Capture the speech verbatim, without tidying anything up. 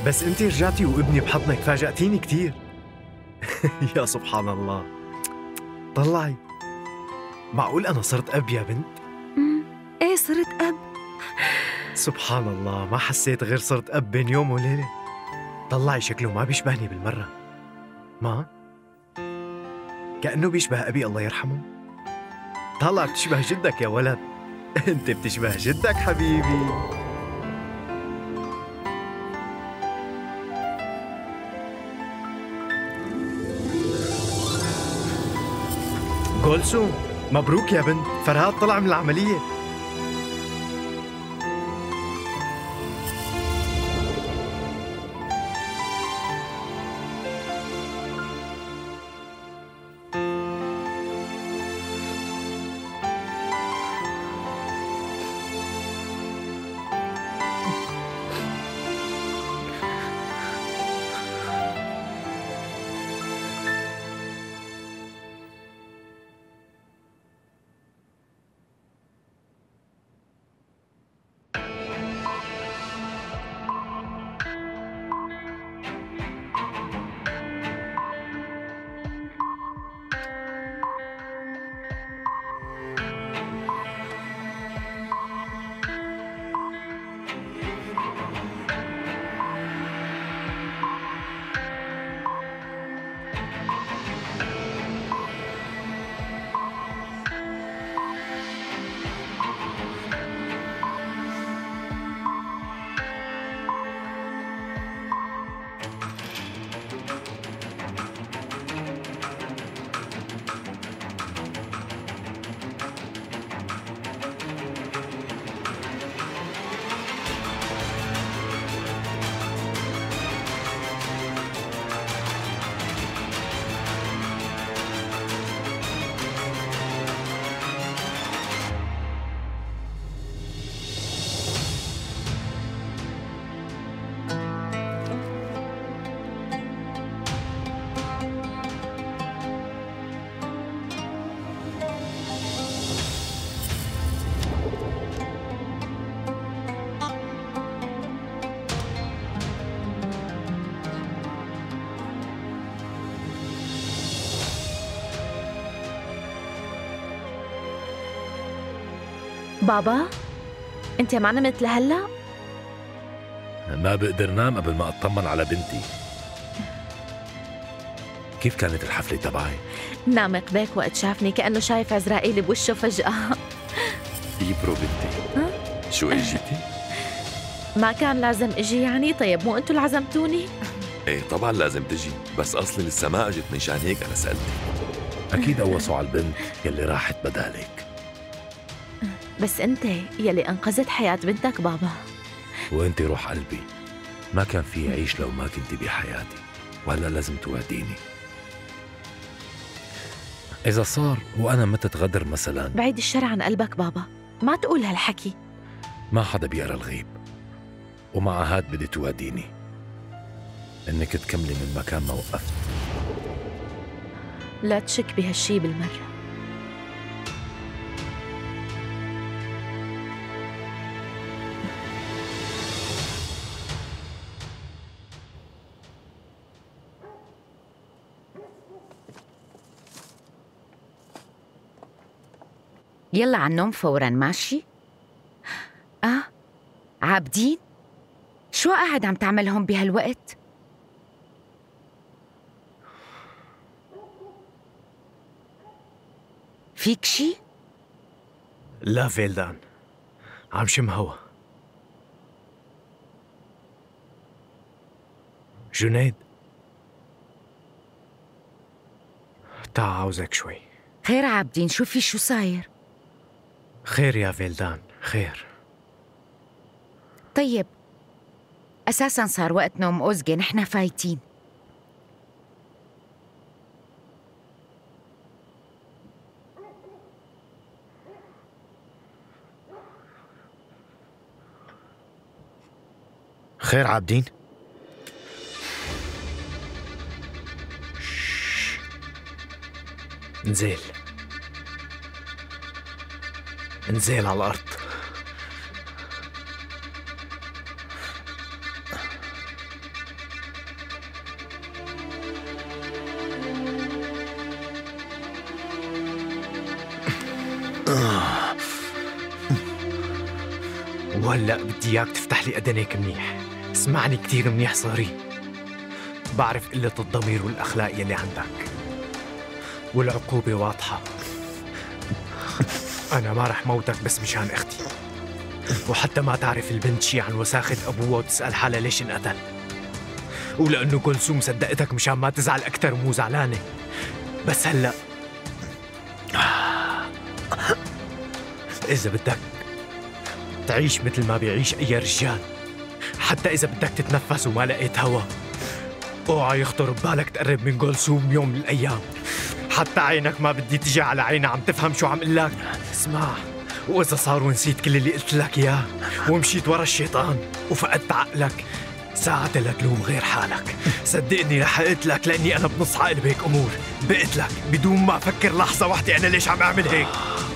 بس انت رجعتي وابني بحضنك، فاجأتيني كتير. يا سبحان الله. طلعي، معقول أنا صرت أب يا بنت؟ امم ايه صرت أب. سبحان الله، ما حسيت غير صرت أب بين يوم وليلة. طلعي شكله ما بيشبهني بالمرة. ما؟ كأنه بيشبه أبي الله يرحمه. طلع بتشبه جدك يا ولد. انت بتشبه جدك حبيبي. كلثوم، مبروك يا بنت، فرهاد طلع من العملية. بابا انت معنا مثل هلا؟ ما بقدر نام قبل ما اطمن على بنتي. كيف كانت الحفلة تبعي؟ نام قباك وقت شافني كأنه شايف عزرائيل بوشه فجأة. يبرو بنتي. ها؟ شو اجيتي؟ ما كان لازم اجي يعني؟ طيب مو انتو اللي عزمتوني؟ ايه طبعا لازم تجي، بس اصلي لسه ما اجت، مشان هيك انا سألتك. اكيد قوصوا على البنت يلي راحت بدالك. بس انت يلي انقذت حياة بنتك بابا. وانت روح قلبي، ما كان في عيش لو ما كنتي بحياتي، وهلا لازم توعديني إذا صار وأنا متت غدر مثلاً. بعيد الشر عن قلبك بابا، ما تقول هالحكي. ما حدا بيقرا الغيب، ومع هاد بدي توعديني إنك تكملي من مكان ما وقفت. لا تشك بهالشي بالمرة. يلا على النوم فوراً، ماشي؟ آه عابدين؟ شو قاعد عم تعمل هون بهالوقت؟ فيك شي؟ لا فيلدان، عم شم هوا. جنيد، تعا عاوزك شوي. خير عابدين، شو في، شو صاير؟ خير يا فيلدان، خير. طيب أساساً صار وقت نوم أوزجي، نحن فايتين. خير عابدين؟ انزل انزل على الأرض. وهلأ بدي إياك تفتح لي أذنيك منيح. اسمعني كتير منيح صهري. بعرف قلة الضمير والأخلاق يلي عندك، والعقوبة واضحة. أنا ما رح موتك بس مشان أختي، وحتى ما تعرف البنت شي عن وساخة أبوها وتسأل حالها ليش انقتل، ولأنه كلثوم صدقتك مشان ما تزعل أكتر ومو زعلانة. بس هلأ إذا بدك تعيش مثل ما بيعيش أي رجال، حتى إذا بدك تتنفس وما لقيت هوا، اوعى يخطر ببالك تقرب من كلثوم يوم من الأيام. حتى عينك ما بدي تجي على عينها. عم تفهم شو عم قلك؟ اسمع، وإذا صار ونسيت كل اللي قلت لك إياه ومشيت ورا الشيطان وفقدت عقلك، ساعتها لا تلوم غير حالك. صدقني رح أقتلك لأني أنا بنص عقل بهيك أمور. بقتلك بدون ما أفكر لحظة واحدة أنا ليش عم أعمل هيك.